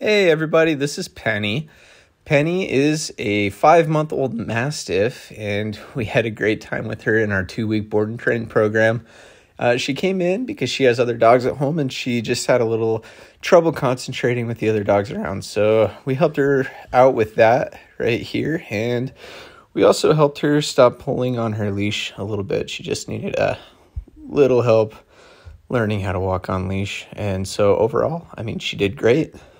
Hey everybody, this is Penny. Penny is a 5-month-old Mastiff, and we had a great time with her in our 2-week board and train program. She came in because she has other dogs at home, and she just had a little trouble concentrating with the other dogs around. So we helped her out with that right here, and we also helped her stop pulling on her leash a little bit. She just needed a little help learning how to walk on leash. And so overall, she did great.